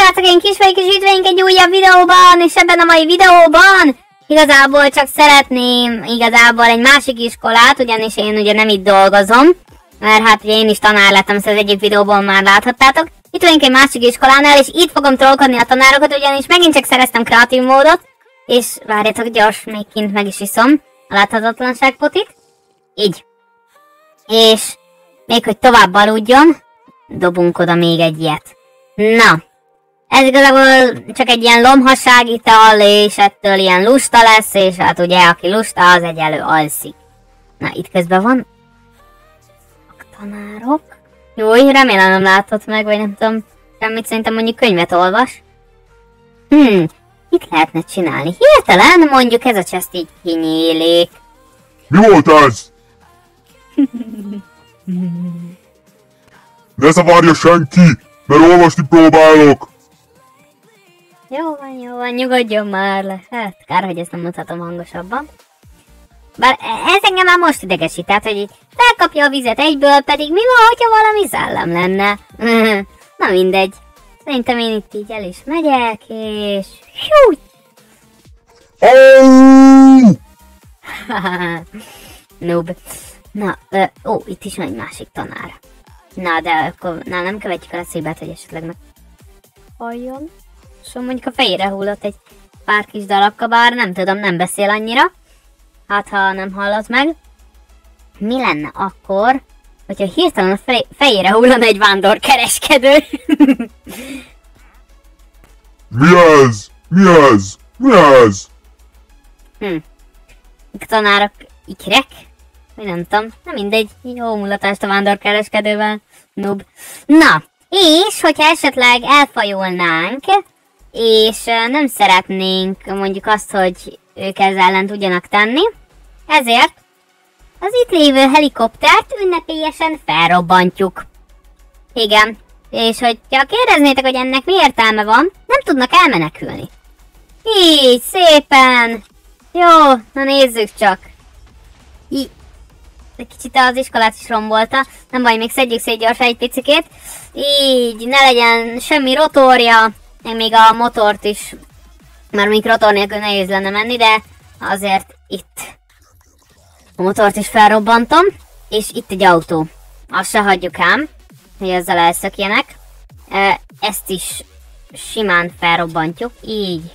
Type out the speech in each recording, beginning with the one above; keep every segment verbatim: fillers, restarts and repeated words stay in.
srácok, én Kis vagyok, és itt vagyunk egy újabb videóban, és ebben a mai videóban igazából csak szeretném igazából egy másik iskolát, ugyanis én ugye nem itt dolgozom, mert hát ugye én is tanár lettem, ezt az egyik videóban már láthattátok. Itt vagyunk egy másik iskolánál, és itt fogom trollkodni a tanárokat, ugyanis megint csak szereztem kreatív módot, és várjátok, gyors, még kint meg is iszom a láthatatlanságpotit. Így. És még hogy tovább aludjon, dobunk oda még egy ilyet. Na, ez igazából csak egy ilyen lomhasságital, és ettől ilyen lusta lesz, és hát ugye aki lusta, az egyelő alszik. Na, itt közben van a tanárok. Jó, remélem nem látott meg, vagy nem tudom, semmit, szerintem mondjuk könyvet olvas. Hmm, mit lehetne csinálni? Hirtelen mondjuk ez a chest így kinyílik. Mi volt ez? Ne zavarja senki, mert olvasni próbálok. Jó van, jó van, nyugodjon már le. Hát, kár, hogy ezt nem mondhatom hangosabban. Bár ez engem már most idegesít, tehát, hogy így felkapja a vizet egyből, pedig mi van, hogyha valami szellem lenne? Na mindegy. Szerintem én itt így el is megyek, és... Hú! Oh! Noob. Na, ö, ó, itt is van egy másik tanár. Na, de akkor na, nem követjük el a szívát, hogy esetleg meg halljon. Szóval mondjuk a fejére hullott egy pár kis darabka, bár nem tudom, nem beszél annyira. Hát, ha nem hallott meg. Mi lenne akkor, hogyha hirtelen a fej fejére hullana egy vándorkereskedő? Mi ez? Mi ez? Mi ez? Hm. A tanárok ikrek? Vagy nem tudom. Na mindegy. Jó mulatást a vándorkereskedővel. Noob. Na, és hogyha esetleg elfajolnánk, és nem szeretnénk mondjuk azt, hogy ők ezzel ellen tudjanak tenni, ezért az itt lévő helikoptert ünnepélyesen felrobbantjuk. Igen. És hogyha kérdeznétek, hogy ennek mi értelme van, nem tudnak elmenekülni. Így, szépen. Jó, na nézzük csak. Így. Egy kicsit az iskolát is rombolta. Nem baj, még szedjük szét gyorsan egy picikét. Így, ne legyen semmi rotorja. Meg még a motort is. Már még rotor nélkül nehéz lenne menni, de azért itt a motort is felrobbantom. És itt egy autó. Azt se hagyjuk ám, hogy ezzel elszökjenek. Ezt is simán felrobbantjuk. Így.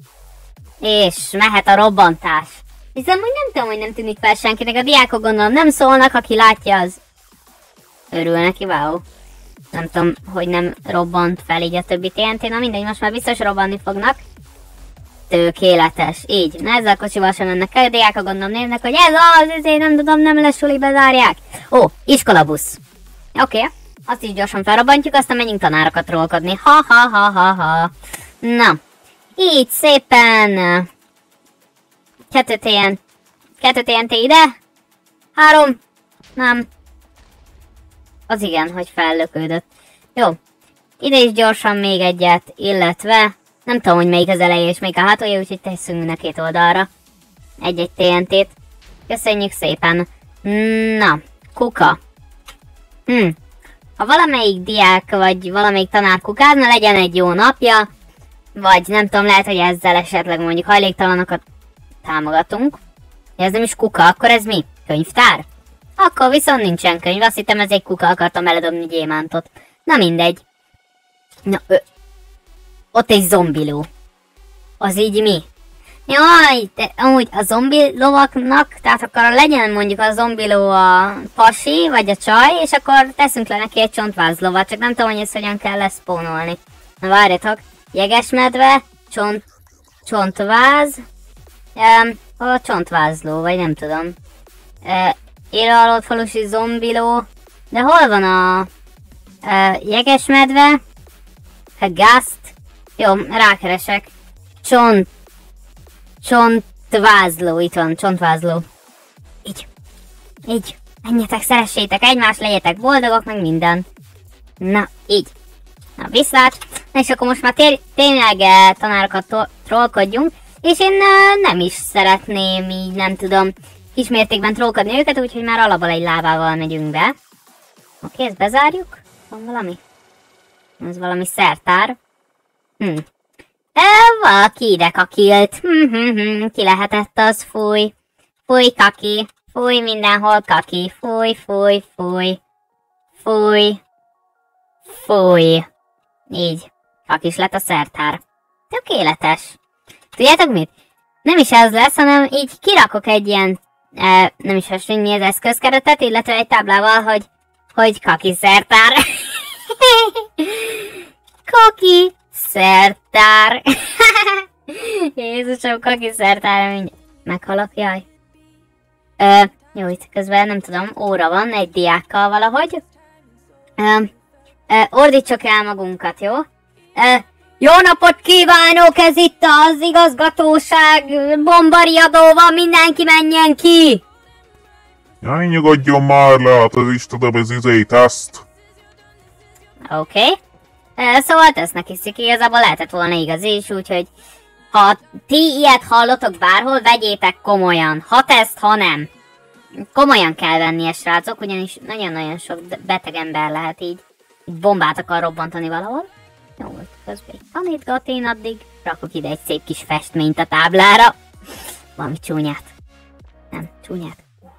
És mehet a robbantás. Hiszen úgy nem tudom, hogy nem tűnik fel senkinek. A diákok gondolom nem szólnak, aki látja, az örül neki, wow. Nem tudom, hogy nem robbant fel így a többi té en té. Na mindegy, most már biztos robbanni fognak. Tökéletes. Így. Na ezzel a kocsival sem mennek el. A diákok gondolom néznek, hogy ez az, ezért nem tudom, nem lesz suli, bezárják. Ó, iskolabusz. Oké. Okay. Azt is gyorsan felrobbantjuk, aztán menjünk tanárokat trollkodni. Ha, ha, ha, ha, ha. Na. Így szépen. Kettő té en. Kettő té en té ide. Három. Nem. Az igen, hogy fellökődött. Jó. Ide is gyorsan még egyet, illetve nem tudom, hogy melyik az eleje és melyik a hátulja, úgyhogy tesszünk a két oldalra egy-egy té en té-t. Köszönjük szépen. Na, kuka. Hm. Ha valamelyik diák vagy valamelyik tanár kukázna, legyen egy jó napja, vagy nem tudom, lehet, hogy ezzel esetleg mondjuk hajléktalanokat támogatunk. Ez nem is kuka, akkor ez mi? Könyvtár? Akkor viszont nincsen könyv, azt hittem ez egy kuka, akartam eledobni gyémántot. Na mindegy. Na, ö. Ott egy zombiló. Az így mi? Jaj, de amúgy a zombi lovaknak, tehát akkor legyen mondjuk a zombiló a pasi, vagy a csaj, és akkor teszünk le neki egy csontvázlovat, csak nem tudom, hogy ezt hogyan kell leszpónolni. Na várjatok, jegesmedve, csont, csontváz, um, a csontvázló, vagy nem tudom. Uh, Élőhalott falusi zombiló, de hol van a uh, jegesmedve, a gázt, jó, rákeresek, csont, csontvázló, itt van, csontvázló. Így, így, menjetek, szeressétek egymást, legyetek boldogok, meg minden. Na, így. Na, viszlát. Na, és akkor most már tényleg tanárokat trollkodjunk, és én uh, nem is szeretném így, nem tudom, kismértékben trollkodni őket, úgyhogy már alapból egy lábával megyünk be. Oké, ezt bezárjuk. Van valami? Ez valami szertár. Hm. E, valaki ide kakilt. Hm, hm, hm. Ki lehetett az? Fúj. Fúj, kaki. Fúj, mindenhol kaki. Fúj, fúj, fúj. Fúj. Fúj. Így. Kakis lett a szertár. Tökéletes. Tudjátok mit? Nem is ez lesz, hanem így kirakok egy ilyen, e, nem is hasonló, mi az eszközkeretet, illetve egy táblával, hogy, hogy kaki szertár. Kaki szertár. Jézusom, kaki szertár, mindjárt meghalok, jaj. Ö, jó, itt közben nem tudom, óra van egy diákkal valahogy. Ö, ö, ordítsuk el magunkat, jó? Ö, jó napot kívánok, ez itt az igazgatóság, bombariadó van, mindenki menjen ki! Jaj, nyugodjon már le, hát az is tudom, ez izé teszt. Oké. Okay. Szóval tesznek hiszik, igazából lehetett volna igaz is, úgyhogy ha ti ilyet hallotok bárhol, vegyétek komolyan. Ha teszt, ha nem. Komolyan kell vennie, srácok, ugyanis nagyon-nagyon sok beteg ember lehet így, így bombát akar robbantani valahol. Jó volt, közben tanítgat én addig. Rakok ide egy szép kis festményt a táblára. Valami csúnyát. Nem, csúnyát.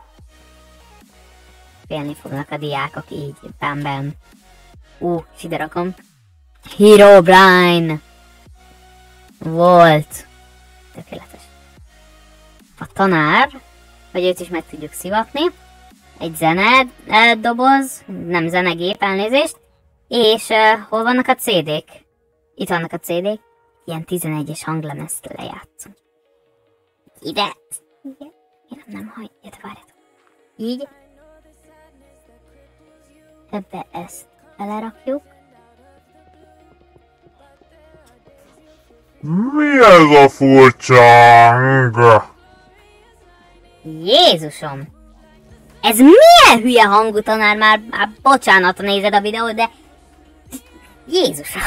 Félni fognak a diákok így, bám-bám. Ú, uh, és ide rakom. Herobrine! Volt. Tökéletes. A tanár, hogy őt is meg tudjuk szivatni. Egy zene doboz, nem zenegép, elnézést. És uh, hol vannak a cé dék? Itt vannak a cé dék. Ilyen tizenegyes hanglemezt lejátszom. Ide! Igen, én nem hagy, ide várjatok. Így. Ebbe ezt belerakjuk. Mi ez a furcsa hang? Jézusom! Ez milyen hülye hangú tanár, már, már bocsánat, nézed a videót, de... Jézusom!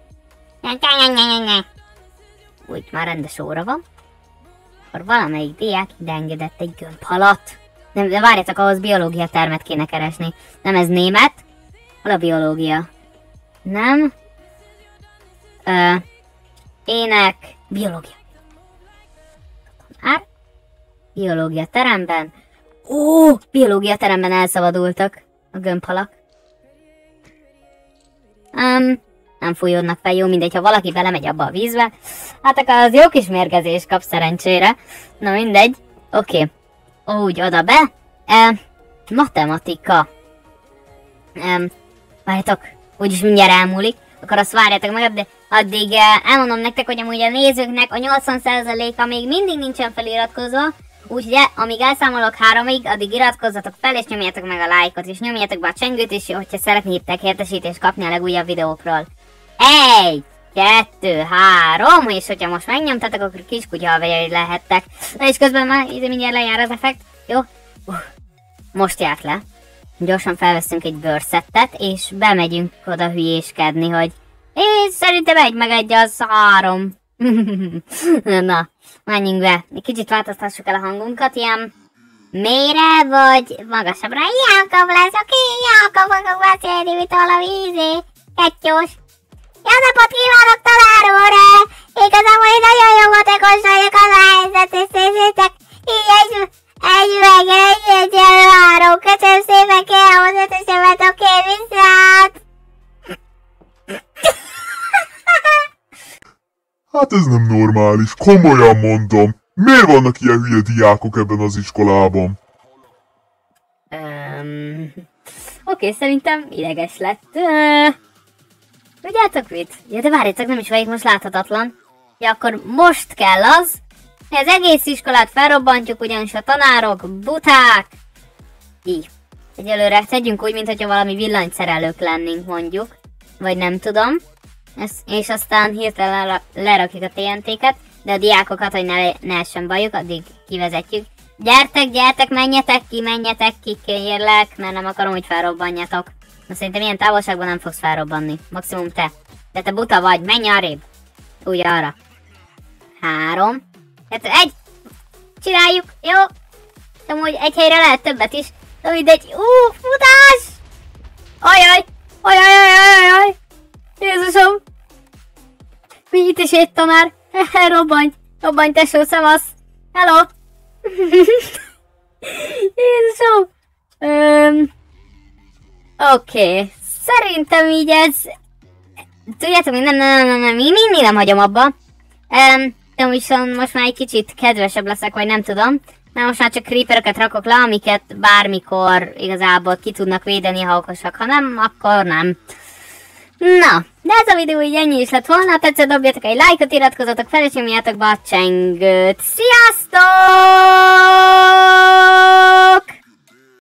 Úgy, már rendes óra van. Akkor valamelyik diák ide engedett egy gömbhalat. Nem, de várjatok, ahhoz biológia termet kéne keresni. Nem ez német? Hol a biológia? Nem? Ö, ének... Biológia. Tanár? Biológia teremben. Ó, biológia teremben elszabadultak a gömbhalak. Um, nem fújódnak fel, jó, mindegy, ha valaki belemegy abba a vízbe. Hát akkor az jó kis mérgezés kap szerencsére. Na mindegy. Oké. Okay. Úgy, oda be. E, matematika. Um, várjátok, úgyis mindjárt elmúlik. Akkor azt várjátok meg, de addig uh, elmondom nektek, hogy amúgy a nézőknek a nyolcvan százaléka még mindig nincsen feliratkozva. Úgyhogy amíg elszámolok háromig, addig iratkozzatok fel, és nyomjátok meg a lájkot, és nyomjátok be a csengőt is, hogyha szeretnétek értesítést kapni a legújabb videókról. Egy, kettő, három, és hogyha most megnyomtatok, akkor kiskutya alvejai lehettek. Na és közben már ide mindjárt lejár az effekt, jó? Uh, most járt le. Gyorsan felveszünk egy bőrszettet, és bemegyünk oda hülyéskedni, hogy én szerintem egy meg egy az három. Na, menjünk be. Egy kicsit változtassuk el a hangunkat, ilyen mélyre vagy magasabbra. Jákob lesz, oké, Jákob fogok beszélni, mit a vízé. Kettős. Jó napot kívánok, tanár úr! Igazából én nagyon jó matekos vagyok, az a helyzet, és nézzétek, így egy, egy üveg, egy, egy előárom. Köszönöm szépen, kérem az ötösemet, oké, viszont! Hát ez nem normális, komolyan mondom. Miért vannak ilyen hülye diákok ebben az iskolában? Um, Oké, okay, szerintem ideges lett. Uh, Tudjátok mit? Ja, de várjátok, nem is vagyok most láthatatlan. Ja, akkor most kell az, hogy az egész iskolát felrobbantjuk, ugyanis a tanárok buták. Így. Egyelőre tegyünk úgy, mintha valami villanyszerelők lennénk, mondjuk. Vagy nem tudom. Ez, és aztán hirtelen lerakjuk a té en té-ket, de a diákokat, hogy ne, ne essen bajuk, addig kivezetjük. Gyertek, gyertek, menjetek ki, menjetek ki, kérlek, mert nem akarom, hogy felrobbanjatok. Na szerintem ilyen távolságban nem fogsz felrobbanni. Maximum te. De te buta vagy, menj arrébb. Úgy arra. Három. Kettő, egy. Csináljuk, jó? Amúgy egy helyre lehet többet is. De mindegy. Ú, futás! Ajaj! Ajaj, ajaj, ajaj! Jézusom! Itt is egy tanár. Robbanj. Robbanj, tesó, szavasz. Hello. Jézusom. Um, Oké. Okay. Szerintem így ez... Tudjátok, nem, nem, nem, nem, nem, mindig nem hagyom abba. Um, de viszont most már egy kicsit kedvesebb leszek, vagy nem tudom. Mert most már csak creeperöket rakok le, amiket bármikor igazából ki tudnak védeni, ha okosak. Ha nem, akkor nem. Na, de ez a videó így ennyi is lett volna. Ha tetszett, dobjatok egy lájkot, iratkozzatok fel, és nyomjátok be a csengőt. Sziasztok!